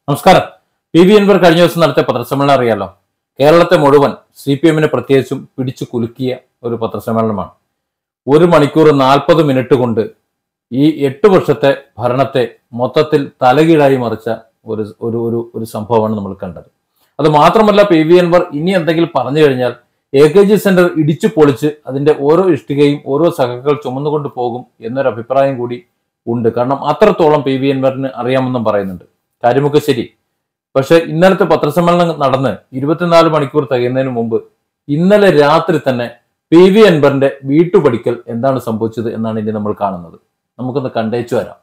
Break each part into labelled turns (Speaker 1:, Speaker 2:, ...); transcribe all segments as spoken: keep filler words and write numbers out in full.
Speaker 1: നമസ്കാരം. P V Anwar കഴിഞ്ഞ ദിവസം നടത്തിയ പത്രസമ്മേളനം അറിയാലോ. കേരളത്തെ മുഴുവൻ സി പി എമ്മിനെ പ്രത്യേകിച്ചും പിടിച്ചു കുലുക്കിയ ഒരു പത്രസമ്മേളനമാണ്. ഒരു മണിക്കൂർ നാൽപ്പത് മിനിറ്റ് കൊണ്ട് ഈ എട്ട് വർഷത്തെ ഭരണത്തെ മൊത്തത്തിൽ തലകീഴായി മറിച്ച ഒരു ഒരു ഒരു ഒരു സംഭവമാണ് നമ്മൾ കണ്ടത്. അത് മാത്രമല്ല, പി വി അൻവർ ഇനി എന്തെങ്കിലും പറഞ്ഞു കഴിഞ്ഞാൽ എ കെ ജി സെന്റർ ഇടിച്ചു പൊളിച്ച് അതിന്റെ ഓരോ ഇഷ്ടികയും ഓരോ സഖകൾ ചുമന്നുകൊണ്ട് പോകും എന്നൊരു അഭിപ്രായം കൂടി ഉണ്ട്. കാരണം അത്രത്തോളം പി വി അൻവറിന് അറിയാമെന്നും പറയുന്നുണ്ട്. കാര്യമൊക്കെ ശരി. പക്ഷെ ഇന്നലത്തെ പത്രസമ്മേളനം നടന്ന് ഇരുപത്തിനാല് മണിക്കൂർ തികയുന്നതിന് മുമ്പ് ഇന്നലെ രാത്രി തന്നെ പി വി അൻവറിന്റെ വീട്ടുപടിക്കൽ എന്താണ് സംഭവിച്ചത് എന്നാണ് ഇനി നമ്മൾ കാണുന്നത്. നമുക്കൊന്ന് കണ്ടേച്ചു വരാം.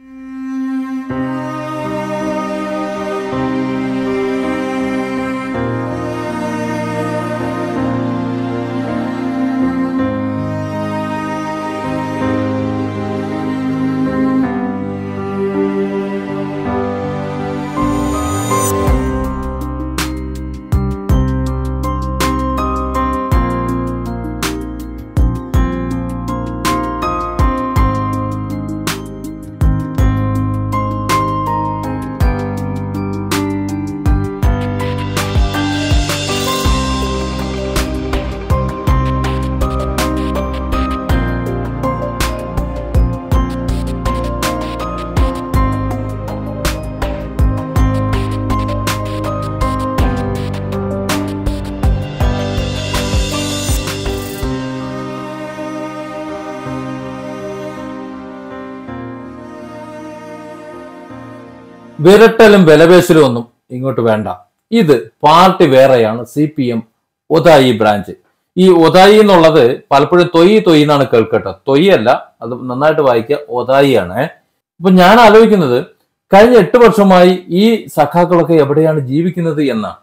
Speaker 1: വിരട്ടലും വിലപേശലും ഒന്നും ഇങ്ങോട്ട് വേണ്ട. ഇത് പാർട്ടി വേറെയാണ്. C P M Othayi branch. ഈ ഒതായി എന്നുള്ളത് പലപ്പോഴും തൊയ് തൊയ് എന്നാണ് കേൾക്കട്ടോ. തൊയ് അല്ല, അത് നന്നായിട്ട് വായിക്കുക, ഒതായി ആണ്. അപ്പൊ ഞാൻ ആലോചിക്കുന്നത്, കഴിഞ്ഞ എട്ട് വർഷമായി ഈ സഖാക്കളൊക്കെ എവിടെയാണ് ജീവിക്കുന്നത് എന്നാണ്.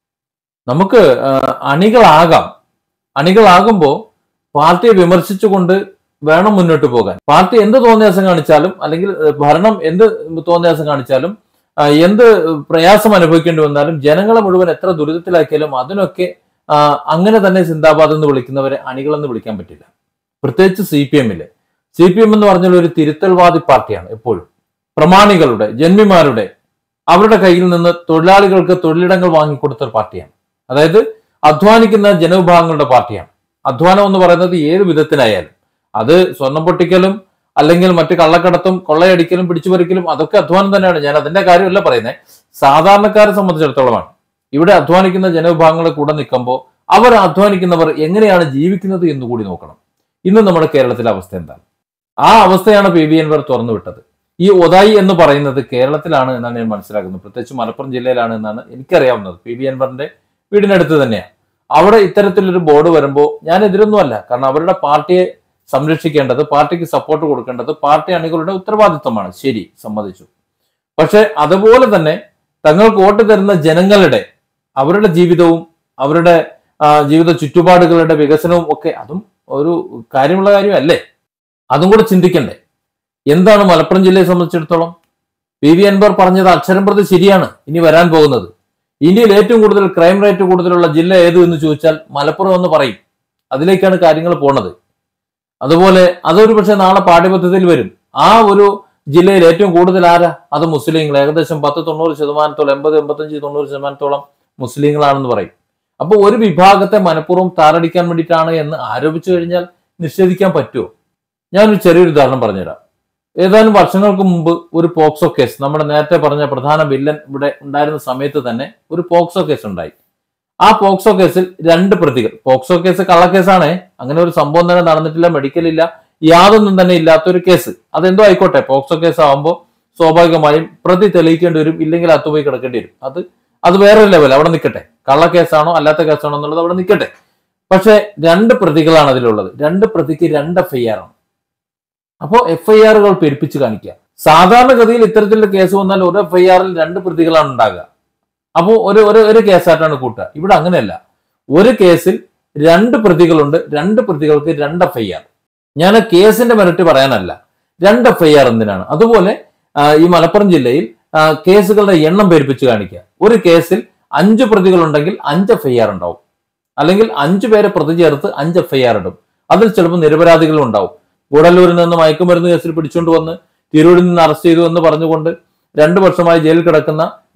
Speaker 1: നമുക്ക് അണികളാകാം. അണികളാകുമ്പോ പാർട്ടിയെ വിമർശിച്ചുകൊണ്ട് വേണം മുന്നോട്ട് പോകാൻ. പാർട്ടി എന്ത് തോന്നിയാസം കാണിച്ചാലും, അല്ലെങ്കിൽ ഭരണം എന്ത് തോന്നിയാസം കാണിച്ചാലും, എന്ത് പ്രയാസം അനുഭവിക്കേണ്ടി വന്നാലും, ജനങ്ങളെ മുഴുവൻ എത്ര ദുരിതത്തിലാക്കിയാലും അതിനൊക്കെ അങ്ങനെ തന്നെ സിന്ദാബാദ് എന്ന് വിളിക്കുന്നവരെ അണികളെന്ന് വിളിക്കാൻ പറ്റില്ല. പ്രത്യേകിച്ച് സി പി എമ്മില്. സി പി എം എന്ന് പറഞ്ഞാൽ ഒരു തിരുത്തൽവാദി പാർട്ടിയാണ്. എപ്പോഴും പ്രമാണികളുടെ, ജന്മിമാരുടെ, അവരുടെ കയ്യിൽ നിന്ന് തൊഴിലാളികൾക്ക് തൊഴിലിടങ്ങൾ വാങ്ങിക്കൊടുത്ത ഒരു പാർട്ടിയാണ്. അതായത് അധ്വാനിക്കുന്ന ജനവിഭാഗങ്ങളുടെ പാർട്ടിയാണ്. അധ്വാനം എന്ന് പറയുന്നത് ഏത് വിധത്തിലായാലും, അത് സ്വർണം പൊട്ടിക്കലും അല്ലെങ്കിൽ മറ്റു കള്ളക്കടത്തും കൊള്ളയടിക്കലും പിടിച്ചുപറിക്കലും അതൊക്കെ അധ്വാനം തന്നെയാണ്. ഞാൻ അതിന്റെ കാര്യമല്ല പറയുന്നത്, സാധാരണക്കാരെ സംബന്ധിച്ചിടത്തോളമാണ്. ഇവിടെ അധ്വാനിക്കുന്ന ജനവിഭാഗങ്ങളെ കൂടെ നിൽക്കുമ്പോൾ അവർ അധ്വാനിക്കുന്നവർ എങ്ങനെയാണ് ജീവിക്കുന്നത് എന്ന് കൂടി നോക്കണം. ഇന്ന് നമ്മുടെ കേരളത്തിലെ അവസ്ഥ എന്താണ്? ആ അവസ്ഥയാണ് പി വി അൻവർ തുറന്നു വിട്ടത്. ഈ ഒതായി എന്ന് പറയുന്നത് കേരളത്തിലാണ് എന്നാണ് ഞാൻ മനസ്സിലാക്കുന്നത്. പ്രത്യേകിച്ച് മലപ്പുറം ജില്ലയിലാണ് എന്നാണ് എനിക്കറിയാവുന്നത്. പി വി അൻവറിന്റെ വീടിനടുത്ത് തന്നെയാണ്. അവിടെ ഇത്തരത്തിലൊരു ബോർഡ് വരുമ്പോൾ ഞാൻ എതിരൊന്നുമല്ല. കാരണം അവരുടെ പാർട്ടിയെ സംരക്ഷിക്കേണ്ടത്, പാർട്ടിക്ക് സപ്പോർട്ട് കൊടുക്കേണ്ടത് പാർട്ടി അണികളുടെ ഉത്തരവാദിത്വമാണ്. ശരി, സമ്മതിച്ചു. പക്ഷെ അതുപോലെ തന്നെ തങ്ങൾക്ക് വോട്ട് തരുന്ന ജനങ്ങളുടെ, അവരുടെ ജീവിതവും അവരുടെ ജീവിത ചുറ്റുപാടുകളുടെ വികസനവും ഒക്കെ അതും ഒരു കാര്യമുള്ള കാര്യമല്ലേ? അതും കൂടെ ചിന്തിക്കണ്ടേ? എന്താണ് മലപ്പുറം ജില്ലയെ സംബന്ധിച്ചിടത്തോളം? പി വി അൻവർ പറഞ്ഞത് അക്ഷരം പ്രതി ശരിയാണ്. ഇനി വരാൻ പോകുന്നത്, ഇന്ത്യയിൽ ഏറ്റവും കൂടുതൽ ക്രൈം റേറ്റ് കൂടുതലുള്ള ജില്ല ഏത് എന്ന് ചോദിച്ചാൽ മലപ്പുറം എന്ന് പറയും. അതിലേക്കാണ് കാര്യങ്ങൾ പോണത്. അതുപോലെ അതൊരു പക്ഷെ നാളെ പാഠ്യപദ്ധതിയിൽ വരും. ആ ഒരു ജില്ലയിൽ ഏറ്റവും കൂടുതൽ ആരാ? അത് മുസ്ലിങ്ങൾ. ഏകദേശം പത്ത് തൊണ്ണൂറ് ശതമാനത്തോളം, എൺപത് എൺപത്തഞ്ച് തൊണ്ണൂറ് ശതമാനത്തോളം മുസ്ലിങ്ങളാണെന്ന് പറയും. അപ്പൊ ഒരു വിഭാഗത്തെ മനഃപൂർവ്വം താറടിക്കാൻ വേണ്ടിയിട്ടാണ് എന്ന് ആരോപിച്ചു കഴിഞ്ഞാൽ നിഷേധിക്കാൻ പറ്റുമോ? ഞാനൊരു ചെറിയൊരു ഉദാഹരണം പറഞ്ഞുതരാം. ഏതാനും വർഷങ്ങൾക്ക് മുമ്പ് ഒരു പോക്സോ കേസ്, നമ്മുടെ നേരത്തെ പറഞ്ഞ പ്രധാന വില്ലൻ ഇവിടെ ഉണ്ടായിരുന്ന സമയത്ത് തന്നെ ഒരു പോക്സോ കേസ് ഉണ്ടായി. ആ പോക്സോ കേസിൽ രണ്ട് പ്രതികൾ, പോക്സോ കേസ് കള്ളക്കേസാണ്, അങ്ങനെ ഒരു സംഭവം തന്നെ നടന്നിട്ടില്ല, മെഡിക്കലില്ല, യാതൊന്നും തന്നെ ഇല്ലാത്തൊരു കേസ്. അതെന്തോ ആയിക്കോട്ടെ, പോക്സോ കേസ് ആകുമ്പോൾ സ്വാഭാവികമായും പ്രതി തെളിയിക്കേണ്ടി വരും, ഇല്ലെങ്കിൽ അത്തുപോയി കിടക്കേണ്ടി വരും. അത് അത് വേറൊരു ലെവൽ, അവിടെ നിൽക്കട്ടെ. കള്ളക്കേസാണോ അല്ലാത്ത കേസാണോ എന്നുള്ളത് അവിടെ നിൽക്കട്ടെ. പക്ഷെ രണ്ട് പ്രതികളാണ് അതിലുള്ളത്. രണ്ട് പ്രതിക്ക് രണ്ട് എഫ് ഐ ആർ ആണ്. അപ്പോൾ എഫ് ഐ ആറുകൾ പെരുപ്പിച്ച് കാണിക്കുക. സാധാരണഗതിയിൽ ഇത്തരത്തിലുള്ള കേസ് വന്നാൽ ഒരു എഫ് ഐ ആറിൽ രണ്ട് പ്രതികളാണ് ഉണ്ടാകുക. അപ്പോൾ ഒരു ഒരു കേസായിട്ടാണ് കൂട്ടുക. ഇവിടെ അങ്ങനെയല്ല. ഒരു കേസിൽ രണ്ട് പ്രതികളുണ്ട്, രണ്ട് പ്രതികൾക്ക് രണ്ട് എഫ് ഐ ആർ. ഞാൻ കേസിന്റെ മെറിറ്റ് പറയാനല്ല, രണ്ട് എഫ് ഐ ആർ എന്തിനാണ്? അതുപോലെ ഈ മലപ്പുറം ജില്ലയിൽ കേസുകളുടെ എണ്ണം പെരുപ്പിച്ച് കാണിക്കുക. ഒരു കേസിൽ അഞ്ച് പ്രതികളുണ്ടെങ്കിൽ അഞ്ച് എഫ് ഐ ആർ ഉണ്ടാവും, അല്ലെങ്കിൽ അഞ്ചു പേരെ പ്രതി ചേർത്ത് അഞ്ച് എഫ് ഐ ആർ ഇടും. അതിൽ ചിലപ്പോൾ നിരപരാധികളും ഉണ്ടാവും. ഗൂഡല്ലൂരിൽ നിന്ന് മയക്കുമരുന്ന് കേസിൽ പിടിച്ചുകൊണ്ട് വന്ന് തിരൂരിൽ നിന്ന് അറസ്റ്റ് ചെയ്തു എന്ന് പറഞ്ഞുകൊണ്ട് രണ്ടു വർഷമായി ജയിലിൽ കിടക്കുന്ന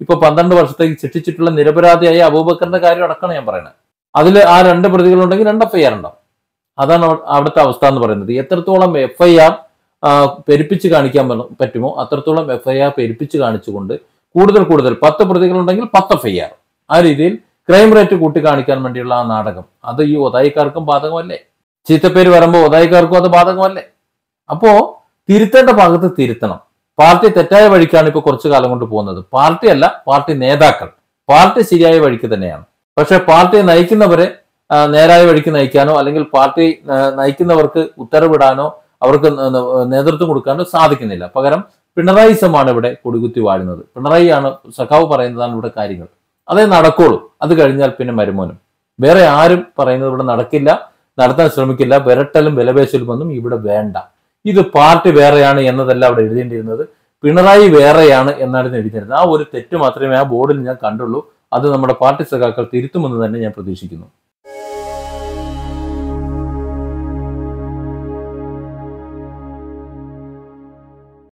Speaker 1: ഇപ്പൊ പന്ത്രണ്ട് വർഷത്തേക്ക് ശിക്ഷിച്ചിട്ടുള്ള നിരപരാധിയായ അബൂബക്കറിന്റെ കാര്യം അടക്കമാണ് ഞാൻ പറയുന്നത്. അതിൽ ആ രണ്ട് പ്രതികളുണ്ടെങ്കിൽ രണ്ട് എഫ് ഐ ആർ ഉണ്ടാവും. അതാണ് അവിടുത്തെ അവസ്ഥ എന്ന് പറയുന്നത്. എത്രത്തോളം എഫ് ഐ ആർ പെരുപ്പിച്ച് കാണിക്കാൻ പറ്റുമോ അത്രത്തോളം എഫ് ഐ ആർ പെരുപ്പിച്ച് കാണിച്ചുകൊണ്ട് കൂടുതൽ കൂടുതൽ പത്ത് പ്രതികളുണ്ടെങ്കിൽ പത്ത് എഫ് ഐ ആർ ആ രീതിയിൽ ക്രൈം റേറ്റ് കൂട്ടി കാണിക്കാൻ വേണ്ടിയുള്ള ആ നാടകം അത് ഈ ഒതായിക്കാർക്കും ബാധകമല്ലേ? ചീത്തപ്പേര് വരുമ്പോൾ ഒതായിക്കാർക്കും അത് ബാധകമല്ലേ? അപ്പോ തിരുത്തേണ്ട ഭാഗത്ത് തിരുത്തണം. പാർട്ടി തെറ്റായ വഴിക്കാണ് ഇപ്പൊ കുറച്ചു കാലം കൊണ്ട് പോകുന്നത്. പാർട്ടി അല്ല, പാർട്ടി നേതാക്കൾ. പാർട്ടി ശരിയായ വഴിക്ക് തന്നെയാണ്. പക്ഷെ പാർട്ടിയെ നയിക്കുന്നവരെ നേരായ വഴിക്ക് നയിക്കാനോ അല്ലെങ്കിൽ പാർട്ടി നയിക്കുന്നവർക്ക് ഉത്തരവിടാനോ അവർക്ക് നേതൃത്വം കൊടുക്കാനോ സാധിക്കുന്നില്ല. പകരം പിണറായിസമാണ് ഇവിടെ കൊടികുത്തി വാഴുന്നത്. പിണറായിയാണ്, സഖാവ് പറയുന്നതാണ് ഇവിടെ കാര്യങ്ങൾ. അതേ നടക്കുള്ളൂ. അത് കഴിഞ്ഞാൽ പിന്നെ മരുമോനും. വേറെ ആരും പറയുന്നത് ഇവിടെ നടക്കില്ല, നടത്താൻ ശ്രമിക്കില്ല. വിരട്ടലും വിലപേശലും ഒന്നും ഇവിടെ വേണ്ട. ഇത് പാർട്ടി വേറെയാണ് എന്നതല്ല അവിടെ എഴുതേണ്ടിയിരുന്നത്, പിണറായി വേറെയാണ് എന്നാണ് എഴുതിയിരുന്നത്. ആ ഒരു തെറ്റ് മാത്രമേ ആ ബോർഡിൽ ഞാൻ കണ്ടുള്ളൂ. അത് നമ്മുടെ പാർട്ടി സഖാക്കൾ തിരുത്തുമെന്ന് തന്നെ ഞാൻ പ്രതീക്ഷിക്കുന്നു.